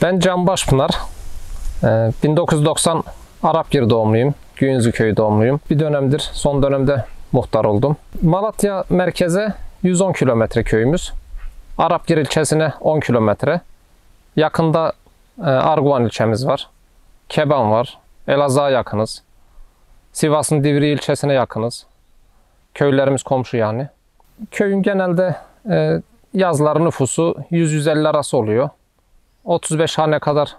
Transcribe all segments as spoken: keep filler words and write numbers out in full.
Ben Can Başpınar. bin dokuz yüz doksan Arapgir doğumluyum. Güyünzü köyü doğumluyum. Bir dönemdir, son dönemde muhtar oldum. Malatya merkeze yüz on kilometre köyümüz. Arapgir ilçesine on kilometre. Yakında e, Arguvan ilçemiz var. Keban var. Elazığ'a yakınız. Sivas'ın Divri ilçesine yakınız. Köylerimiz komşu yani. Köyün genelde e, yazları nüfusu yüz yüz elli arası oluyor. otuz beş hane kadar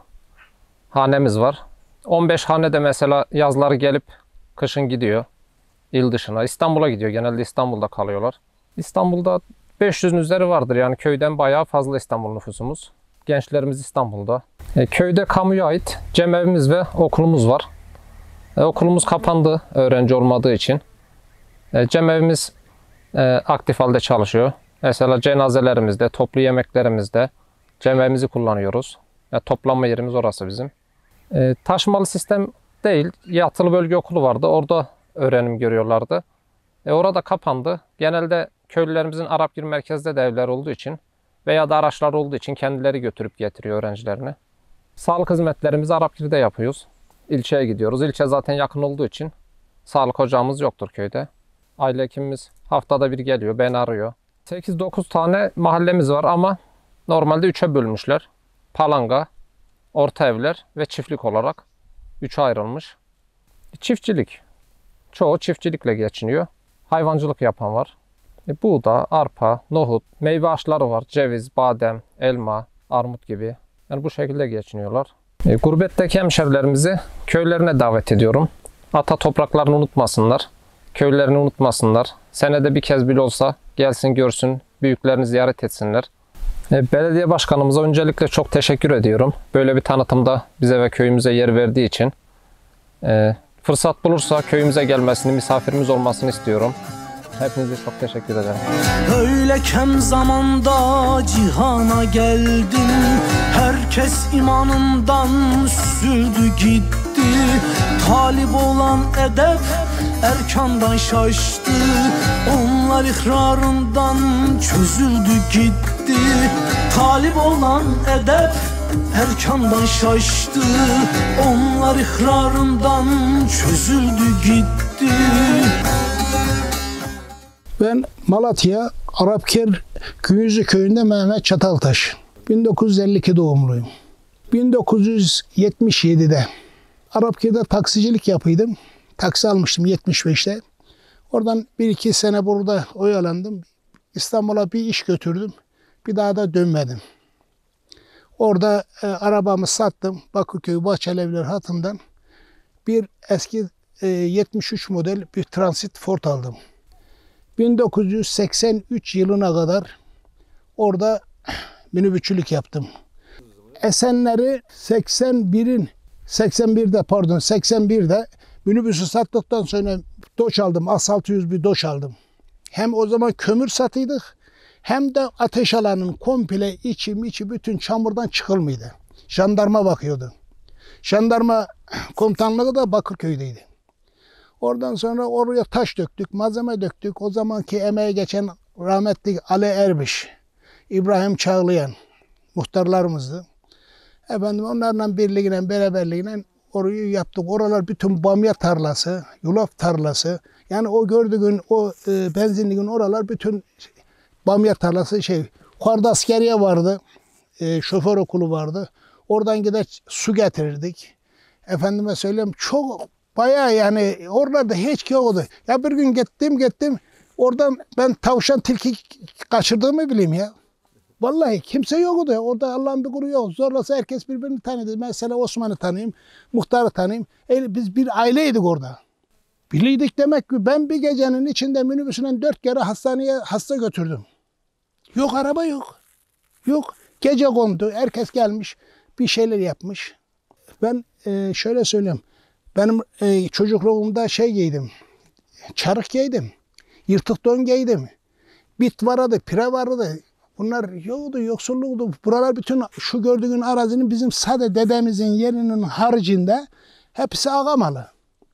hanemiz var. on beş hane de mesela yazları gelip kışın gidiyor il dışına. İstanbul'a gidiyor. Genelde İstanbul'da kalıyorlar. İstanbul'da beş yüzün üzeri vardır. Yani köyden bayağı fazla İstanbul nüfusumuz. Gençlerimiz İstanbul'da. E, köyde kamuya ait cemevimiz ve okulumuz var. E, okulumuz kapandı öğrenci olmadığı için. E, cemevimiz e, aktif halde çalışıyor. Mesela cenazelerimizde, toplu yemeklerimizde cemevimizi kullanıyoruz. E, toplanma yerimiz orası bizim. E, taşımalı sistem değil, yatılı bölge okulu vardı. Orada öğrenim görüyorlardı. E, orada kapandı. Genelde köylülerimizin Arapgir merkezde de evler olduğu için veya da araçlar olduğu için kendileri götürüp getiriyor öğrencilerini. Sağlık hizmetlerimizi Arapgir'de yapıyoruz. İlçeye gidiyoruz. İlçe zaten yakın olduğu için sağlık ocağımız yoktur köyde. Aile hekimimiz haftada bir geliyor, beni arıyor. sekiz dokuz tane mahallemiz var ama normalde üçe bölmüşler. Palanga, orta evler ve çiftlik olarak üçe ayrılmış. Çiftçilik. Çoğu çiftçilikle geçiniyor. Hayvancılık yapan var. E, buğda, arpa, nohut, meyve ağaçları var. Ceviz, badem, elma, armut gibi. Yani bu şekilde geçiniyorlar. E, gurbetteki hemşerilerimizi köylerine davet ediyorum. Ata topraklarını unutmasınlar. Köylerini unutmasınlar. Senede bir kez bile olsa gelsin görsün, büyüklerini ziyaret etsinler. E, belediye başkanımıza öncelikle çok teşekkür ediyorum. Böyle bir tanıtımda bize ve köyümüze yer verdiği için. E, fırsat bulursa köyümüze gelmesini, misafirimiz olmasını istiyorum. Hepinize çok teşekkür ederim. Öyle kem zamanda cihana geldim. Herkes imanından sürdü gitti. Talip olan edep erkandan şaştı. Onlar ikrarından çözüldü gitti. Talip olan edep erkandan şaştı. Onlar ikrarından çözüldü gitti. Ben Malatya Arapgir Güyünzü köyünde Mehmet Çataltaş. bin dokuz yüz elli iki doğumluyum. bin dokuz yüz yetmiş yedi'de Arapgir'de taksicilik yapıyordum. Taksi almıştım yetmiş beş'te. Oradan bir iki sene burada oyalandım. İstanbul'a bir iş götürdüm. Bir daha da dönmedim. Orada e, arabamı sattım. Bakırköy Bahçelievler hattından bir eski e, yetmiş üç model bir Transit Ford aldım. bin dokuz yüz seksen üç yılına kadar orada minibüsçülük yaptım. Esenleri seksen bir'in seksen bir'de pardon seksen bir'de minibüsü sattıktan sonra Doç aldım. Asfalt yüz bir Doç aldım. Hem o zaman kömür satıyorduk hem de ateş alanının komple içi içi bütün çamurdan çıkılmıyordu. Jandarma bakıyordu. Jandarma komutanlığı da Bakırköy'deydi. Oradan sonra oraya taş döktük, malzeme döktük. O zamanki emeğe geçen rahmetli Ali Erbiş, İbrahim Çağlayan muhtarlarımızdı. Efendim onlarla birliğine, beraberliğine orayı yaptık. Oralar bütün bamya tarlası, yulaf tarlası. Yani o gördüğün o e, benzinliğin oralar bütün bamya tarlası şey. Yukarıda askeriye vardı, e, şoför okulu vardı. Oradan gider su getirirdik. Efendime söyleyeyim çok bayağı yani oralarda hiç yoktu. Ya bir gün gittim gittim oradan ben tavşan tilki kaçırdığımı bileyim ya. Vallahi kimse yoktu. Orada Allah'ın bir kulu yok. Zorlasa herkes birbirini tanıdı. Mesela Osman'ı tanıyayım, muhtarı tanıyayım. E, biz bir aileydik orada. Biliydik demek ki ben bir gecenin içinde minibüsüne dört kere hastaneye hasta götürdüm. Yok araba yok. Yok. Gece kondu. Herkes gelmiş. Bir şeyler yapmış. Ben e, şöyle söyleyeyim. Benim e, çocukluğumda şey giydim. Çarık giydim. Yırtık don giydim. Bit vardı, pire vardı. Bunlar yoktu, yoksulluktu. Buralar bütün şu gördüğün arazinin bizim sade dedemizin yerinin haricinde hepsi ağa malı.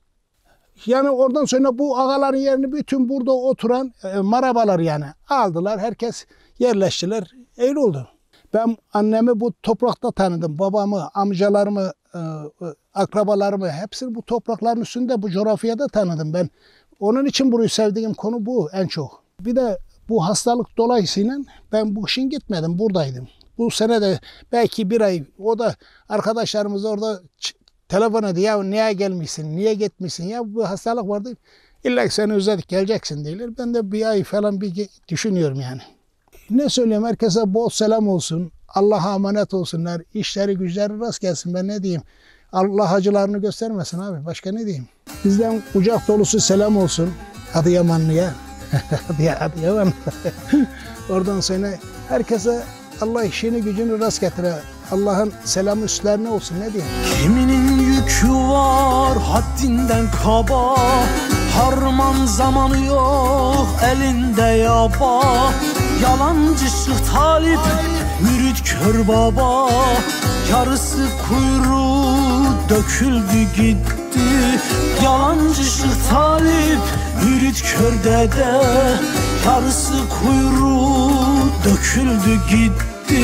Yani oradan sonra bu ağaların yerini bütün burada oturan e, marabalar yani aldılar. Herkes yerleştiler. Öyle oldu. Ben annemi bu toprakta tanıdım. Babamı, amcalarımı, e, akrabalarımı hepsini bu toprakların üstünde, bu coğrafyada tanıdım ben. Onun için burayı sevdiğim konu bu en çok. Bir de bu hastalık dolayısıyla ben bu işin gitmedim, buradaydım. Bu sene de belki bir ay, o da arkadaşlarımız orada telefon ediyor. Ya niye gelmişsin, niye gitmişsin? Ya bu hastalık vardı. İlla ki seni özledik, geleceksin diyorlar. Ben de bir ay falan bir düşünüyorum yani. Ne söyleyeyim, herkese bol selam olsun. Allah'a emanet olsunlar. İşleri güçleri rast gelsin, ben ne diyeyim. Allah acılarını göstermesin abi. Başka ne diyeyim. Bizden kucak dolusu selam olsun Adıyamanlı'ya. Adıyaman. Oradan sonra herkese Allah işini gücünü rast getire. Allah'ın selamı üstlerine olsun, ne diyeyim. Kiminin yükü var haddinden kaba, harman zamanı yok elinde yaba. Yalancı şık talip mürit kör baba, yarısı kuyruğu döküldü gitti. Yalancı şık talip mürit kör dede, yarısı kuyruğu döküldü gitti.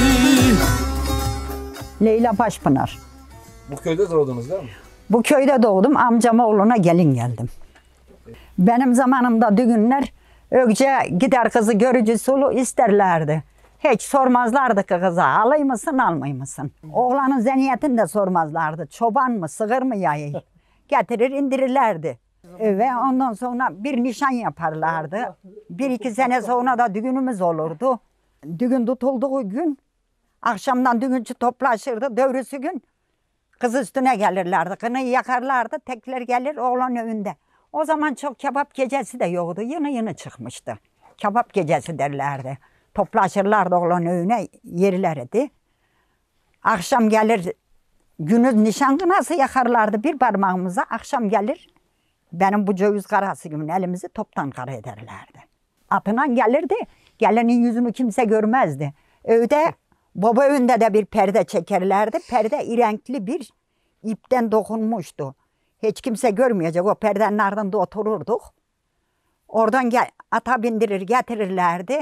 Leyla Başpınar. Bu köyde doğdunuz değil mi? Bu köyde doğdum. Amcam oğluna gelin geldim. Benim zamanımda düğünler ögce gider kızı görücü sulu isterlerdi. Hiç sormazlardı ki kıza alay mısın almay mısın? Oğlanın zeniyetini de sormazlardı. Çoban mı sığır mı yayı? Getirir indirirlerdi. Ve ondan sonra bir nişan yaparlardı. Bir iki sene sonra da düğünümüz olurdu. Düğün tutulduğu gün akşamdan düğüncü toplaşırdı. Dövrüsü gün kız üstüne gelirlerdi. Kınayı yakarlardı. Tekler gelir oğlan önünde. O zaman çok kebap gecesi de yoktu. Yeni yeni çıkmıştı. Kebap gecesi derlerdi. Toplaşırlardı oğlan önüne, yerlerdi. Akşam gelir günüz nişan kınası yakarlardı bir parmağımıza. Akşam gelir benim bu ceviz karası gibi elimizi toptan kara ederlerdi. Atına gelirdi. Gelinin yüzünü kimse görmezdi. Evde baba önünde de bir perde çekerlerdi. Perde irenkli bir ipten dokunmuştu. Hiç kimse görmeyecek. O perdenin ardında otururduk. Oradan gel, ata bindirir getirirlerdi.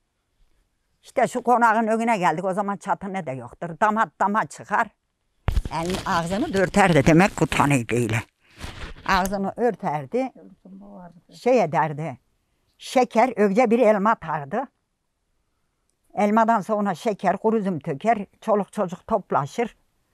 İşte şu konağın önüne geldik. O zaman çatını da yoktur. Damat dama çıkar. Elin ağzını dörterdi demek utanıydı öyle. Ağzını örterdi. Şey ederdi. Şeker, ögce bir elma atardı. Elmadan sonra şeker, kuru üzüm töker. Çoluk çocuk toplaşır.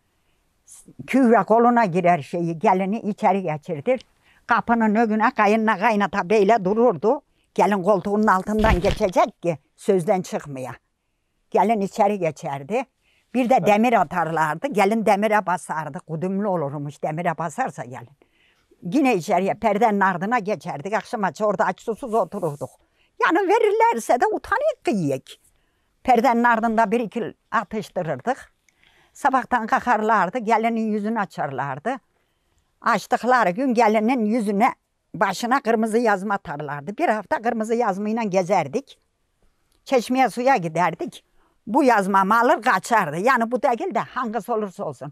Küve koluna girer şeyi, gelini içeri geçirdir. Kapının önüne kayınla kaynata böyle dururdu. Gelin koltuğunun altından geçecek ki sözden çıkmaya. Gelin içeri geçerdi. Bir de demir atarlardı. Gelin demire basardı. Kudümlü olurmuş demire basarsa gelin. Yine içeriye perdenin ardına geçerdik. Akşama orada aç susuz otururduk. Yani verirlerse de utanıyık kıyık. Perdenin ardında bir iki atıştırırdık. Sabahtan kalkarlardı. Gelinin yüzünü açarlardı. Açtıkları gün gelinin yüzüne, başına kırmızı yazma atarlardı. Bir hafta kırmızı yazmayla gezerdik. Çeşmeye suya giderdik. Bu yazmamı alır kaçardı. Yani bu değil de hangisi olursa olsun.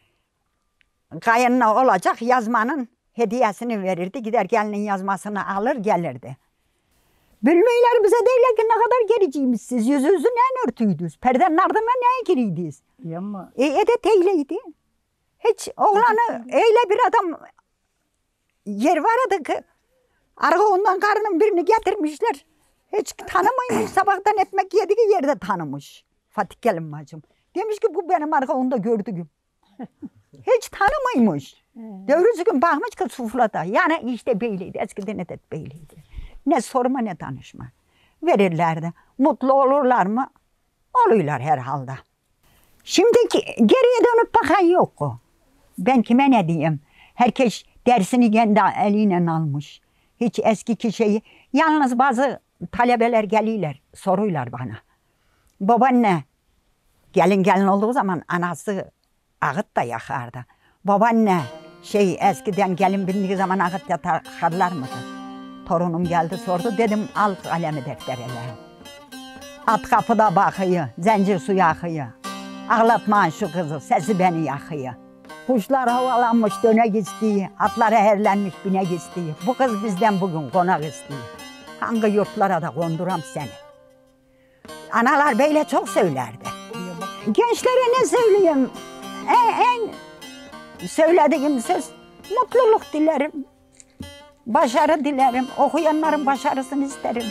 Kayınına olacak yazmanın hediyesini verirdi. Gider gelinin yazmasını alır gelirdi. Bilmeyler bize değil ki ne kadar gericiymiş siz. Yüzünüzü ne örtüydünüz? Perdenin ardına neye giriydiniz? Yama. E, edet eyleydi. Hiç oğlanı öyle bir adam yer vardı ki arka ondan karının birini getirmişler. Hiç tanımaymış. Sabahtan ekmek yediği yerde tanımış. Fatih Gelin bacım. Demiş ki bu benim arka onda gördüğüm. Hiç tanımaymış. Dövrüzü gün bakmış ki suflada. Yani işte böyleydi. Eskiden edet böyleydi. Ne sorma ne tanışma. Verirlerdi. Mutlu olurlar mı? Oluyorlar herhalde. Şimdiki geriye dönüp bakan yok o. Ben kime ne diyeyim? Herkes dersini kendi eliyle almış. Hiç eski şeyi. Yalnız bazı talebeler geliyorlar, soruyorlar bana. Babaanne, gelin gelin olduğu zaman anası ağıt da yakardı. Babaanne, şey eskiden gelin bindiği zaman ağıt yakarlar mıydı? Torunum geldi sordu, dedim al kalemi defterele. At kapıda bakıyor, zencir suyu akıyor. Ağlatmayın şu kızı, sesi beni yakıyor. Kuşlar havalanmış dönek istiyor, atları herlenmiş binek istiyor. Bu kız bizden bugün konak istiyor. Hangi yurtlara da konduram seni. Analar böyle çok söylerdi. Gençlere ne söyleyeyim? En, en söylediğim söz mutluluk dilerim. Başarı dilerim. Okuyanların başarısını isterim.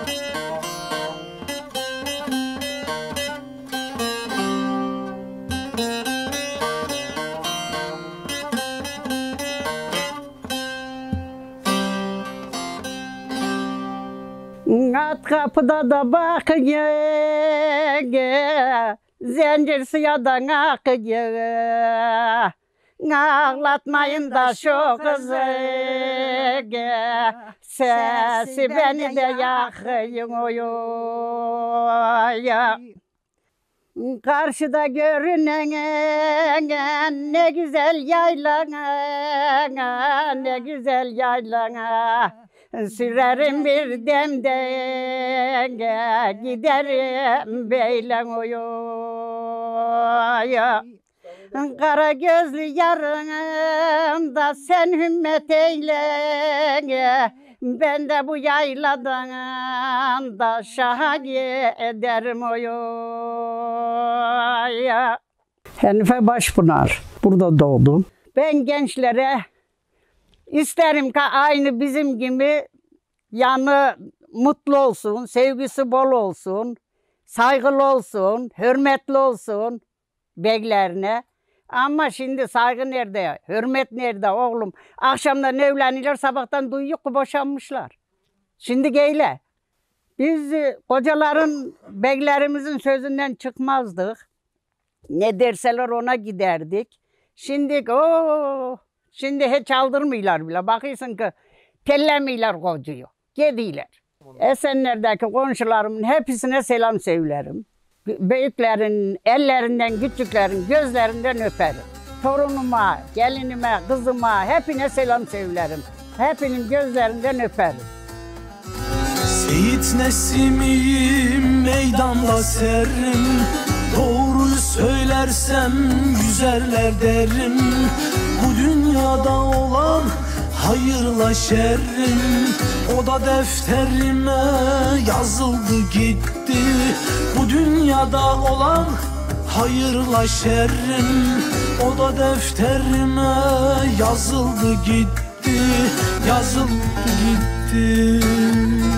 At kapıda da bakıyor, zincir suyadan akıyor. Ağlatmayın da şu kızı, sesi beni de yakıyor. Karşıda görünen ne güzel yaylana, ne güzel yaylana. Sürerim bir demde, giderim beylen oya. Kara gözlü yarım da sen hümmet eyle, ben de bu yayladan da şaha giderim oya. Hanife Başpınar, burada doğdum. Ben gençlere İsterim ki aynı bizim gibi yanı mutlu olsun, sevgisi bol olsun, saygılı olsun, hürmetli olsun beylerine. Ama şimdi saygı nerede, hürmet nerede oğlum? Akşamdan evleniyorlar, sabahtan duyuyor ki boşanmışlar. Şimdi geyle. Biz kocaların, beylerimizin sözünden çıkmazdık. Ne derseler ona giderdik. Şimdi o. Şimdi hiç aldırmıyorlar bile. Bakıyorsun ki tellemiyorlar kocuyu. Gidiyorlar. Esenler'deki komşularımın hepsine selam söylerim. Büyüklerin ellerinden, küçüklerin gözlerinden öperim. Torunuma, gelinime, kızıma hepine selam söylerim. Hepinin gözlerinden öperim. Seyit Nesim'iyim meydanda serim. Doğruyu söylersem yüzerler derim. Bu dünyada olan hayırla şerrim, o da defterime yazıldı gitti. Bu dünyada olan hayırla şerrim, o da defterime yazıldı gitti. Yazıldı gitti.